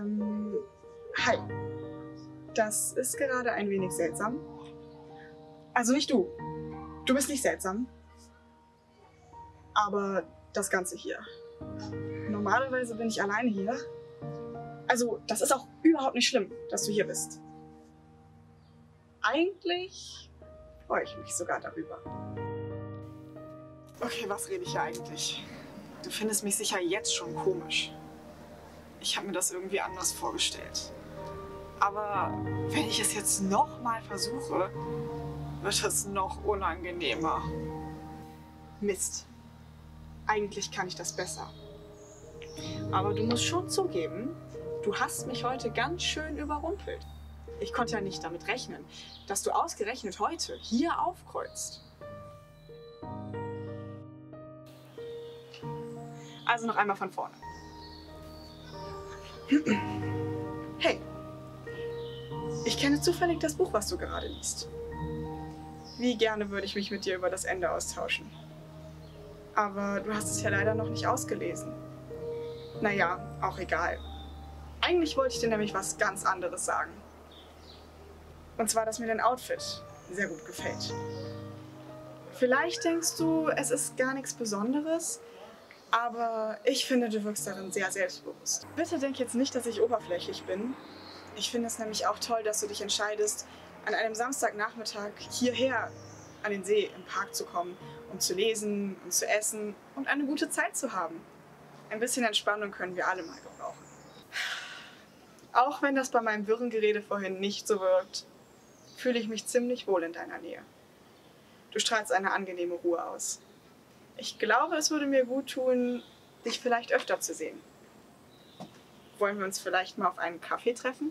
Hi. Das ist gerade ein wenig seltsam. Also nicht du. Du bist nicht seltsam. Aber das Ganze hier. Normalerweise bin ich alleine hier. Also, das ist auch überhaupt nicht schlimm, dass du hier bist. Eigentlich freue ich mich sogar darüber. Okay, was rede ich hier eigentlich? Du findest mich sicher jetzt schon komisch. Ich habe mir das irgendwie anders vorgestellt. Aber wenn ich es jetzt nochmal versuche, wird es noch unangenehmer. Mist. Eigentlich kann ich das besser. Aber du musst schon zugeben, du hast mich heute ganz schön überrumpelt. Ich konnte ja nicht damit rechnen, dass du ausgerechnet heute hier aufkreuzt. Also noch einmal von vorne. Hey, ich kenne zufällig das Buch, was du gerade liest. Wie gerne würde ich mich mit dir über das Ende austauschen. Aber du hast es ja leider noch nicht ausgelesen. Naja, auch egal. Eigentlich wollte ich dir nämlich was ganz anderes sagen. Und zwar, dass mir dein Outfit sehr gut gefällt. Vielleicht denkst du, es ist gar nichts Besonderes, aber ich finde, du wirkst darin sehr selbstbewusst. Bitte denk jetzt nicht, dass ich oberflächlich bin. Ich finde es nämlich auch toll, dass du dich entscheidest, an einem Samstagnachmittag hierher an den See im Park zu kommen, um zu lesen und zu essen und eine gute Zeit zu haben. Ein bisschen Entspannung können wir alle mal gebrauchen. Auch wenn das bei meinem wirren Gerede vorhin nicht so wirkt, fühle ich mich ziemlich wohl in deiner Nähe. Du strahlst eine angenehme Ruhe aus. Ich glaube, es würde mir gut tun, dich vielleicht öfter zu sehen. Wollen wir uns vielleicht mal auf einen Kaffee treffen?